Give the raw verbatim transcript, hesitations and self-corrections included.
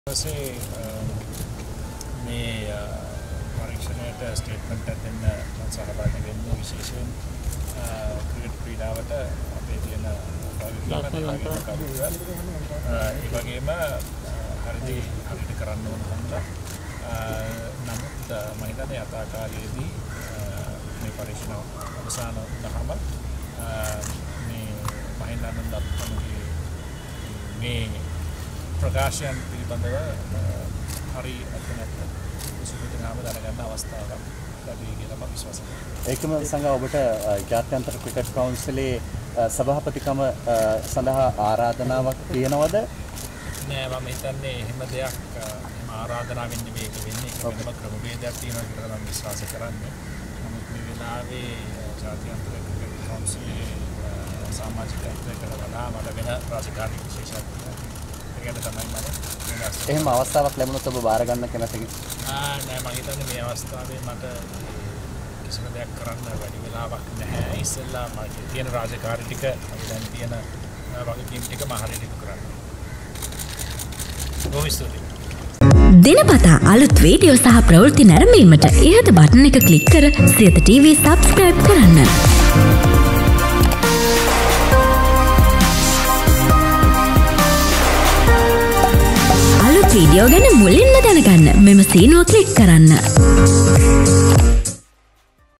Saya මේ පරීක්ෂණයට statement එකක් දෙන්න මම සහභාගී වෙන්නේ විශේෂයෙන් ක්‍රිකට් ක්‍රීඩාවට අපේ තියෙන ඒ වගේම හරිදි හරියට කරන්න ඕන හන්දා නමුත් මම හිතන්නේ යථාකාරයේදී මේ පරීක්ෂණ අවසන් වුණාම මේ මහින්දානන්ද අප්පුගේ මේ ප්‍රකාශයන් පිළිබඳව හරි අත්දැකීමක් සුදුසුකම් දැනගන්න අවස්ථාවක් ලැබී කියලා මම විශ්වාස කරනවා. ඒකම සංඝ ඔබට ජාත්‍යන්තර ක්‍රිකට් කවුන්සිලේ සභාපතිකම සඳහා ආරාධනාවක් තියෙනවද? නෑ මම හිතන්නේ එහෙම දෙයක් එහෙම ආරාධනාවෙන් නෙවෙයි ඒක වෙන්නේ. ඒක වෙනම ක්‍රමවේදයක් තියෙනවා කියලා මම විශ්වාස කරන්නේ. නමුත් මේ වෙලාවේ ජාත්‍යන්තර ක්‍රිකට් කවුන්සිලේ සමාජිකත්වයට වඩා මට වෙන රාජකාරී විශේෂයක් එහෙම අවස්ථාවක් ලැබුණොත් ඔබ බාර ගන්න කැමතිද? ආ නෑ මම හිතන්නේ මේ අවස්ථාවේ මට කිසිම දෙයක් කරන්න වැඩි වෙලාවක් නැහැ. ඉස්සෙල්ලා මගේ තියෙන රාජකාරී ටික මගේ දැන් තියෙන වගකීම් ටික මම හරියට ඉටු කරන්න. බොහොම ස්තුතියි. දිනපතා අලුත් වීඩියෝ සහ ප්‍රවෘත්ති නැරඹීමට ඉහත බටන් එක ක්ලික් කර සියත ටීවී සබ්ස්ක්‍රයිබ් කරන්න. වීඩියෝ ගැන මුලින්ම දැනගන්න මෙම සීනුව ක්ලික් කරන්න.